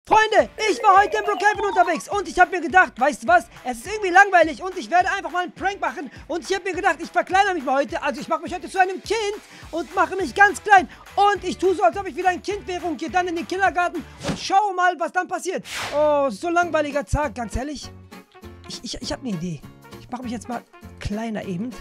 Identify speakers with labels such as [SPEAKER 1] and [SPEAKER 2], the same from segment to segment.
[SPEAKER 1] Freunde, ich war heute in Brookhaven unterwegs und ich habe mir gedacht, weißt du was, es ist irgendwie langweilig und ich werde einfach mal einen Prank machen und ich habe mir gedacht, ich verkleinere mich mal heute, also ich mache mich heute zu einem Kind und mache mich ganz klein und ich tue so, als ob ich wieder ein Kind wäre und gehe dann in den Kindergarten und schaue mal, was dann passiert. Oh, so ein langweiliger Tag, ganz ehrlich. Ich habe eine Idee. Ich mache mich jetzt mal kleiner eben.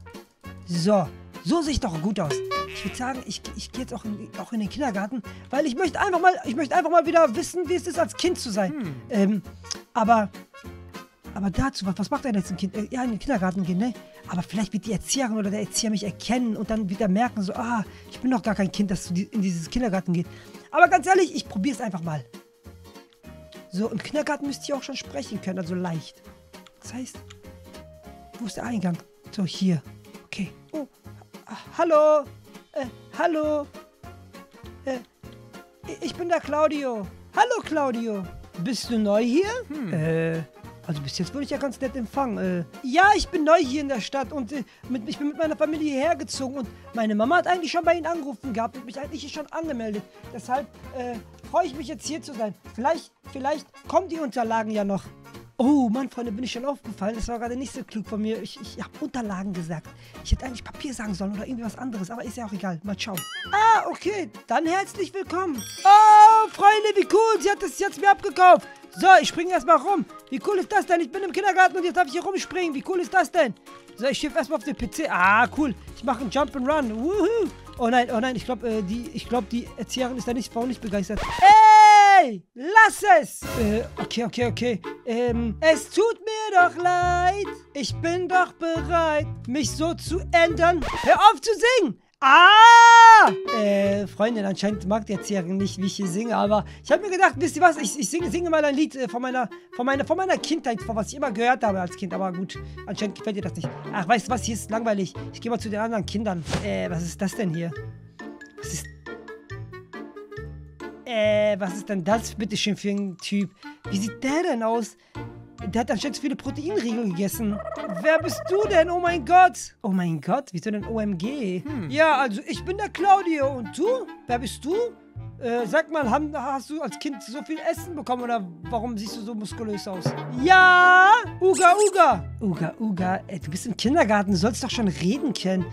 [SPEAKER 1] So sehe ich doch gut aus. Ich würde sagen, ich gehe jetzt auch in den Kindergarten, weil ich möchte einfach mal wieder wissen, wie es ist, als Kind zu sein. Aber dazu, was macht denn jetzt ein Kind? Ja, in den Kindergarten gehen, ne? Aber vielleicht wird die Erzieherin oder der Erzieher mich erkennen und dann wieder merken, so, ich bin doch gar kein Kind, das in dieses Kindergarten geht. Aber ganz ehrlich, ich probiere es einfach mal. So, im Kindergarten müsst ihr auch schon sprechen können, also leicht. Das heißt, wo ist der Eingang? So, hier. Okay. Oh, hallo. Hallo. Ich bin der Claudio. Hallo, Claudio. Bist du neu hier? Also bis jetzt wurde ich ja ganz nett empfangen. Ja, ich bin neu hier in der Stadt und ich bin mit meiner Familie hierher gezogen und meine Mama hat eigentlich schon bei Ihnen angerufen gehabt und mich eigentlich schon angemeldet. Deshalb freue ich mich jetzt hier zu sein. Vielleicht kommen die Unterlagen ja noch. Oh, Mann, Freunde, bin ich schon aufgefallen. Das war gerade nicht so klug von mir. Ich habe Unterlagen gesagt. Ich hätte eigentlich Papier sagen sollen oder irgendwie was anderes, aber ist ja auch egal. Mal schauen. Okay. Dann herzlich willkommen. Oh, Freunde, wie cool. Sie hat das jetzt mir abgekauft. So, ich springe erstmal rum. Wie cool ist das denn? Ich bin im Kindergarten und jetzt darf ich hier rumspringen. Wie cool ist das denn? So, ich schiff erstmal auf den PC. Cool. Ich mache einen Jump and Run. Woohoo. Oh nein. Ich glaube, die Erzieherin ist da nicht begeistert. Hey, lass es! Okay. Es tut mir doch leid. Ich bin doch bereit, mich so zu ändern. Hör auf zu singen! Freundin, anscheinend mag die Erzieherin nicht, wie ich hier singe, aber ich habe mir gedacht, wisst ihr was, ich singe mal ein Lied von meiner Kindheit, von was ich immer gehört habe als Kind, aber gut, anscheinend gefällt dir das nicht. Ach, weißt du was, hier ist langweilig. Ich gehe mal zu den anderen Kindern. Was ist das denn hier? Was ist denn das bitteschön für ein Typ? Wie sieht der denn aus? Der hat anscheinend viele Proteinriegel gegessen. Wer bist du denn? Oh mein Gott. Oh mein Gott, wieso denn OMG? Ja, also ich bin der Claudio. Und du? Wer bist du? Sag mal, hast du als Kind so viel Essen bekommen oder warum siehst du so muskulös aus? Ja! Uga. Uga, du bist im Kindergarten, du sollst doch schon reden können.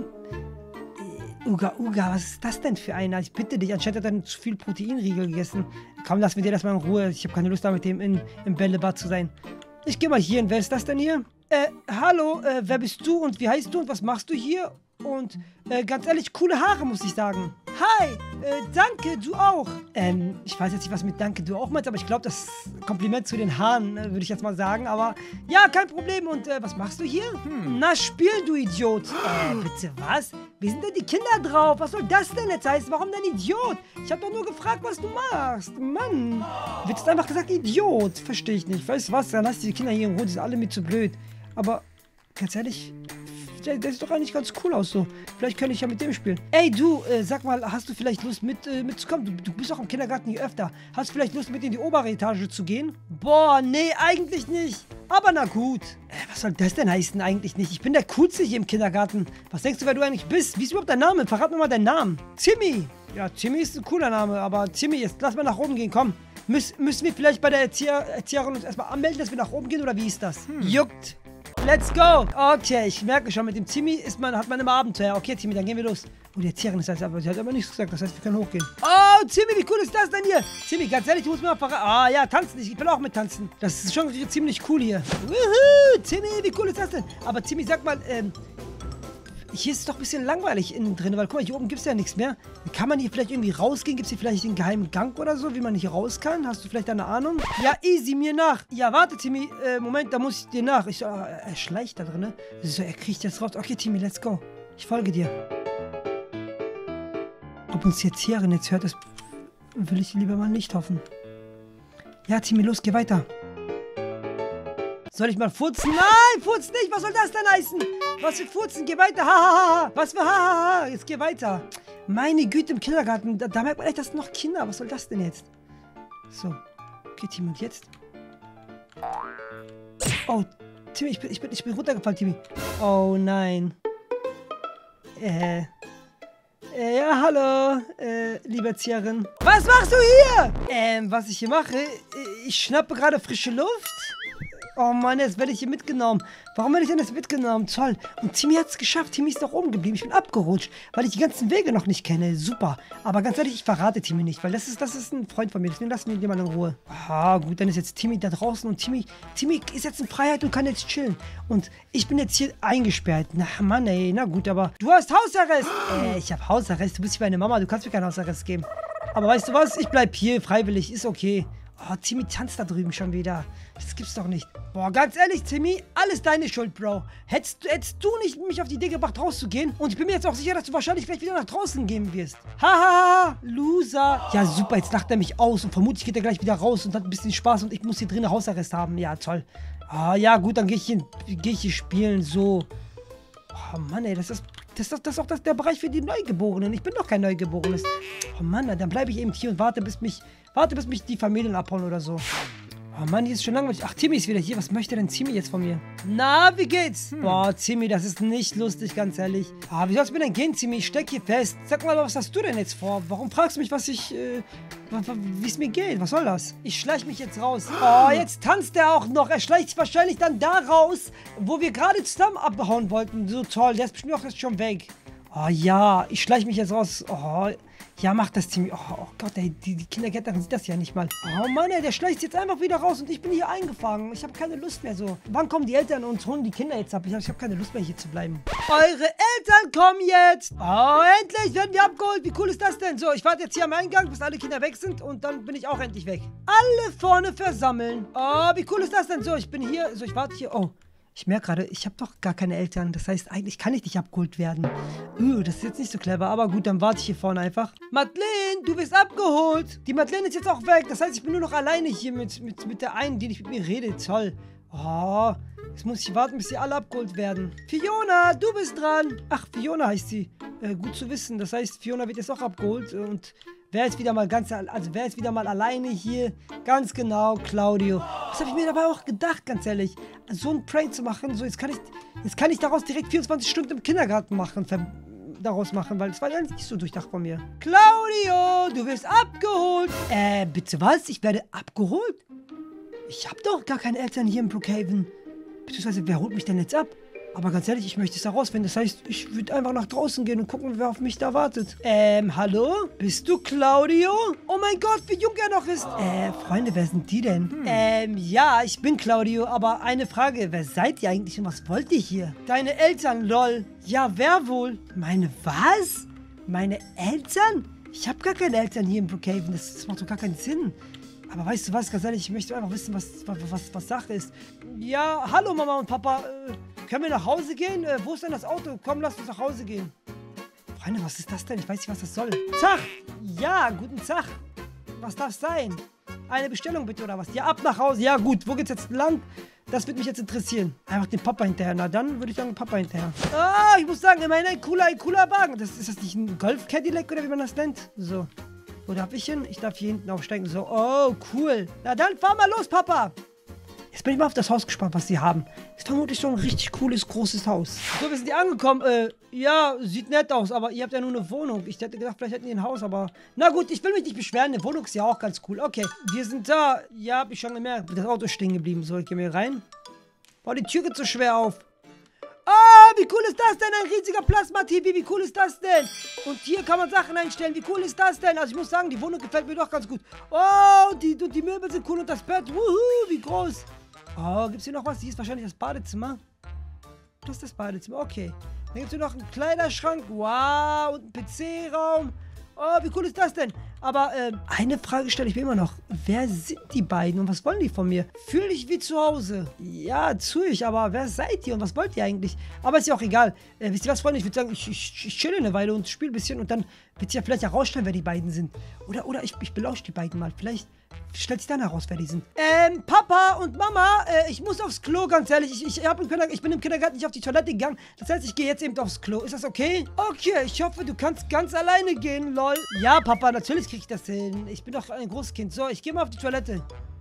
[SPEAKER 1] Uga, was ist das denn für einer? Ich bitte dich, anscheinend hat er dann zu viel Proteinriegel gegessen. Komm, lass mir dir das mal in Ruhe. Ich habe keine Lust, da mit dem im Bällebad zu sein. Ich gehe mal hier hin. Wer ist das denn hier? Hallo, wer bist du und wie heißt du und was machst du hier? Und, ganz ehrlich, coole Haare, muss ich sagen. Hi, danke, du auch. Ich weiß jetzt nicht, was mit danke du auch meinst, aber ich glaube, das Kompliment zu den Haaren, würde ich jetzt mal sagen. Aber, ja, kein Problem. Und, was machst du hier? Na, spielen, du Idiot. Bitte, was? Wie sind denn die Kinder drauf? Was soll das denn jetzt heißen? Warum denn Idiot? Ich habe doch nur gefragt, was du machst. Mann. Wird jetzt einfach gesagt, Idiot. Verstehe ich nicht. Weißt du was? Dann lass die Kinder hier in Ruhe. Die sind alle mir zu blöd. Aber, ganz ehrlich, der sieht doch eigentlich ganz cool aus so. Vielleicht könnte ich ja mit dem spielen. Ey, du, sag mal, hast du vielleicht Lust mitzukommen? Du bist auch im Kindergarten hier öfter. Hast du vielleicht Lust, mit in die obere Etage zu gehen? Boah, nee, eigentlich nicht. Aber na gut. Was soll das denn heißen? Eigentlich nicht. Ich bin der Coolste hier im Kindergarten. Was denkst du, wer du eigentlich bist? Wie ist überhaupt dein Name? Verrat mir mal deinen Namen. Timmy. Ja, Timmy ist ein cooler Name, aber Timmy, jetzt lass mal nach oben gehen, komm. Müssen wir vielleicht bei der Erzieherin uns erstmal anmelden, dass wir nach oben gehen, oder wie ist das? Juckt. Let's go! Okay, ich merke schon, mit dem Timmy hat man immer Abenteuer. Okay, Timmy, dann gehen wir los. Oh, die Erzieherin ist aber, sie hat aber nichts gesagt, das heißt, wir können hochgehen. Oh, Timmy, wie cool ist das denn hier? Timmy, ganz ehrlich, du musst mir mal verraten. Ja, tanzen, ich will auch mit tanzen. Das ist schon ziemlich cool hier. Wuhu, Timmy, wie cool ist das denn? Aber Timmy, sag mal, hier ist es doch ein bisschen langweilig innen drin, weil guck mal, hier oben gibt es ja nichts mehr. Kann man hier vielleicht irgendwie rausgehen? Gibt es hier vielleicht einen geheimen Gang oder so, wie man hier raus kann? Hast du vielleicht eine Ahnung? Ja, easy, mir nach. Ja, warte, Timmy. Moment, da muss ich dir nach. Ich so, er schleicht da drin, ne? So, er kriecht jetzt raus. Okay, Timmy, let's go. Ich folge dir. Ob uns die Erzieherin jetzt hört, das will ich lieber mal nicht hoffen. Ja, Timmy, los, geh weiter. Soll ich mal furzen? Nein, furz nicht. Was soll das denn heißen? Was für furzen? Geh weiter. Ha. Was für ha. Jetzt geh weiter. Meine Güte, im Kindergarten. Da merkt man echt, das sind noch Kinder. Was soll das denn jetzt? So. Okay, Timmy, und jetzt? Oh, Timmy, ich bin runtergefallen, Timmy. Oh, nein. Ja, hallo, liebe Erzieherin. Was machst du hier? Was ich hier mache? Ich schnappe gerade frische Luft. Oh Mann, jetzt werde ich hier mitgenommen. Warum werde ich denn jetzt mitgenommen? Toll. Und Timmy hat es geschafft. Timmy ist noch oben geblieben. Ich bin abgerutscht, weil ich die ganzen Wege noch nicht kenne. Super. Aber ganz ehrlich, ich verrate Timmy nicht, weil das ist ein Freund von mir. Deswegen lassen wir ihn mal in Ruhe. Ah, gut, dann ist jetzt Timmy da draußen und Timmy ist jetzt in Freiheit und kann jetzt chillen. Und ich bin jetzt hier eingesperrt. Na Mann, ey. Na gut, aber du hast Hausarrest. Ich habe Hausarrest. Du bist wie meine Mama. Du kannst mir keinen Hausarrest geben. Aber weißt du was? Ich bleib hier freiwillig. Ist okay. Oh, Timmy tanzt da drüben schon wieder. Das gibt's doch nicht. Boah, ganz ehrlich, Timmy, alles deine Schuld, Bro. Hättest du nicht mich auf die Idee gebracht, rauszugehen? Und ich bin mir jetzt auch sicher, dass du wahrscheinlich gleich wieder nach draußen gehen wirst. Hahaha, Loser. Ja, super, jetzt lacht er mich aus und vermutlich geht er gleich wieder raus und hat ein bisschen Spaß und ich muss hier drinnen Hausarrest haben. Ja, toll. Ah, ja, gut, dann gehe ich hier spielen, so. Oh Mann, ey, das ist auch der Bereich für die Neugeborenen. Ich bin doch kein Neugeborenes. Oh Mann, dann bleibe ich eben hier und warte, bis mich die Familien abhauen oder so. Oh Mann, hier ist schon langweilig. Ach, Timmy ist wieder hier. Was möchte denn Timmy jetzt von mir? Na, wie geht's? Boah, Timmy, das ist nicht lustig, ganz ehrlich. Ah, wie soll's mir denn gehen, Timmy? Ich steck hier fest. Sag mal, was hast du denn jetzt vor? Warum fragst du mich, wie es mir geht? Was soll das? Ich schleich mich jetzt raus. Oh, jetzt tanzt er auch noch. Er schleicht sich wahrscheinlich dann da raus, wo wir gerade zusammen abhauen wollten. So toll, der ist bestimmt auch jetzt schon weg. Oh ja, ich schleich mich jetzt raus. Oh, ja, mach das, Timmy. Oh Gott, ey, die Kindergärtnerin sieht das ja nicht mal. Oh Mann, ey, der schleicht jetzt einfach wieder raus und ich bin hier eingefangen. Ich habe keine Lust mehr so. Wann kommen die Eltern und holen die Kinder jetzt ab? Ich hab keine Lust mehr hier zu bleiben. Eure Eltern kommen jetzt. Oh, endlich werden wir abgeholt. Wie cool ist das denn? So, ich warte jetzt hier am Eingang, bis alle Kinder weg sind und dann bin ich auch endlich weg. Alle vorne versammeln. Oh, wie cool ist das denn? So, ich bin hier. So, ich warte hier. Oh. Ich merke gerade, ich habe doch gar keine Eltern. Das heißt, eigentlich kann ich nicht abgeholt werden. Das ist jetzt nicht so clever. Aber gut, dann warte ich hier vorne einfach. Madeleine, du wirst abgeholt. Die Madeleine ist jetzt auch weg. Das heißt, ich bin nur noch alleine hier mit der einen, die nicht mit mir redet. Toll. Oh, jetzt muss ich warten, bis sie alle abgeholt werden. Fiona, du bist dran. Ach, Fiona heißt sie. Gut zu wissen. Das heißt, Fiona wird jetzt auch abgeholt. Und wer ist wieder mal alleine hier? Ganz genau, Claudio. Was habe ich mir dabei auch gedacht, ganz ehrlich? So einen Prank zu machen, so jetzt kann ich daraus direkt 24 Stunden im Kindergarten machen, weil es war ja nicht so durchdacht von mir. Claudio, du wirst abgeholt. Bitte was? Ich werde abgeholt? Ich habe doch gar keine Eltern hier in Brookhaven. Beziehungsweise, wer holt mich denn jetzt ab? Aber ganz ehrlich, ich möchte es herausfinden. Das heißt, ich würde einfach nach draußen gehen und gucken, wer auf mich da wartet. Hallo? Bist du Claudio? Oh mein Gott, wie jung er noch ist. Freunde, wer sind die denn? Ja, ich bin Claudio, aber eine Frage. Wer seid ihr eigentlich und was wollt ihr hier? Deine Eltern, lol. Ja, wer wohl? Meine was? Meine Eltern? Ich habe gar keine Eltern hier in Brookhaven. Das macht doch gar keinen Sinn. Aber weißt du was, ganz ehrlich, ich möchte einfach wissen, was Sache ist. Ja, hallo Mama und Papa. Können wir nach Hause gehen? Wo ist denn das Auto? Komm, lass uns nach Hause gehen. Freunde, was ist das denn? Ich weiß nicht, was das soll. Tag! Ja, guten Tag. Was darf es sein? Eine Bestellung bitte oder was? Ja, ab nach Hause. Ja, gut. Wo geht's jetzt lang? Das würde mich jetzt interessieren. Einfach den Papa hinterher. Na, dann würde ich sagen, Papa hinterher. Ah, ich muss sagen, immerhin ein cooler Wagen. Ist das nicht ein Golf-Cadillac oder wie man das nennt? So. Wo darf ich hin? Ich darf hier hinten aufsteigen. So, oh, cool. Na dann, fahr mal los, Papa. Jetzt bin ich mal auf das Haus gespannt, was sie haben. Ist vermutlich so ein richtig cooles, großes Haus. So, wir sind hier angekommen. Ja, sieht nett aus, aber ihr habt ja nur eine Wohnung. Ich hätte gedacht, vielleicht hätten die ein Haus, aber... Na gut, ich will mich nicht beschweren. Eine Wohnung ist ja auch ganz cool. Okay, wir sind da. Ja, hab ich schon gemerkt. Das Auto ist stehen geblieben. So, ich gehe mir rein. Boah, die Tür geht so schwer auf. Ah, wie cool ist das denn? Ein riesiger Plasma-TV, wie cool ist das denn? Und hier kann man Sachen einstellen, wie cool ist das denn? Also ich muss sagen, die Wohnung gefällt mir doch ganz gut. Oh, die Möbel sind cool und das Bett, wuhu, wie groß. Oh, gibt's hier noch was? Hier ist wahrscheinlich das Badezimmer. Das ist das Badezimmer, okay. Dann gibt's hier noch einen Kleiderschrank, wow, und einen PC-Raum. Oh, wie cool ist das denn? Aber eine Frage stelle ich mir immer noch. Wer sind die beiden und was wollen die von mir? Fühle ich wie zu Hause. Ja, tue ich, aber wer seid ihr und was wollt ihr eigentlich? Aber ist ja auch egal. Wisst ihr was, Freunde? Ich würde sagen, ich chille eine Weile und spiele ein bisschen und dann wird sich ja vielleicht herausstellen, wer die beiden sind. Oder ich belausche die beiden mal. Vielleicht stellt sich dann heraus, wer die sind. Papa und Mama, ich muss aufs Klo, ganz ehrlich. Ich bin im Kindergarten nicht auf die Toilette gegangen. Das heißt, ich gehe jetzt eben aufs Klo. Ist das okay? Okay, ich hoffe, du kannst ganz alleine gehen, lol. Ja, Papa, natürlich kriege ich das hin. Ich bin doch ein Großkind. So, ich gehe mal auf die Toilette.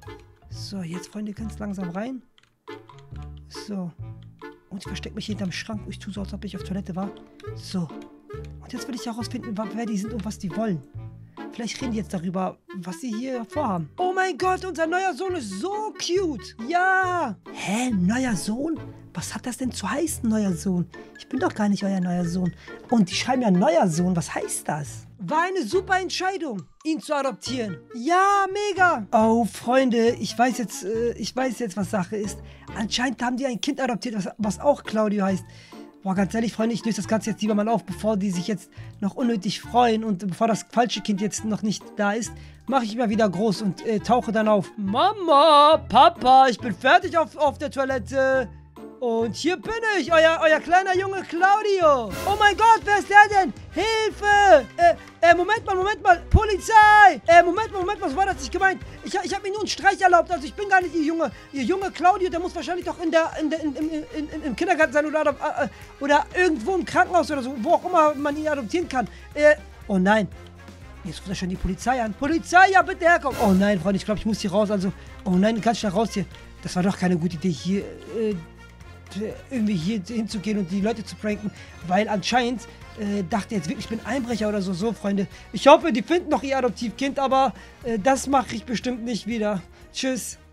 [SPEAKER 1] So, jetzt, Freunde, ganz langsam rein. So. Und ich verstecke mich hinterm Schrank. Ich tue so, als ob ich auf Toilette war. So. Und jetzt will ich herausfinden, wer die sind und was die wollen. Vielleicht reden die jetzt darüber, was sie hier vorhaben. Oh mein Gott, unser neuer Sohn ist so cute. Ja. Hä, neuer Sohn? Was hat das denn zu heißen, neuer Sohn? Ich bin doch gar nicht euer neuer Sohn. Und die schreiben ja neuer Sohn. Was heißt das? War eine super Entscheidung, ihn zu adoptieren. Ja, mega. Oh, Freunde, ich weiß jetzt, was Sache ist. Anscheinend haben die ein Kind adoptiert, was auch Claudio heißt. Boah, ganz ehrlich, Freunde, ich löse das Ganze jetzt lieber mal auf, bevor die sich jetzt noch unnötig freuen und bevor das falsche Kind jetzt noch nicht da ist, mache ich mal wieder groß und tauche dann auf. Mama, Papa, ich bin fertig auf der Toilette. Und hier bin ich, euer kleiner Junge Claudio. Oh mein Gott, wer ist der denn? Hilfe! Moment mal, Polizei! Moment mal, so war das nicht gemeint. Ich habe mir nur einen Streich erlaubt, also ich bin gar nicht Ihr Junge Claudio, der muss wahrscheinlich doch im Kindergarten sein oder irgendwo im Krankenhaus oder so, wo auch immer man ihn adoptieren kann. Oh nein. Jetzt ruft er schon die Polizei an. Polizei, ja bitte herkommen. Oh nein, Freunde, ich glaube, ich muss hier raus, also. Oh nein, ganz schnell raus hier. Das war doch keine gute Idee, hier, irgendwie hier hinzugehen und die Leute zu pranken, weil anscheinend dachte jetzt wirklich, ich bin Einbrecher oder so. So, Freunde, ich hoffe, die finden noch ihr Adoptivkind, aber das mache ich bestimmt nicht wieder. Tschüss.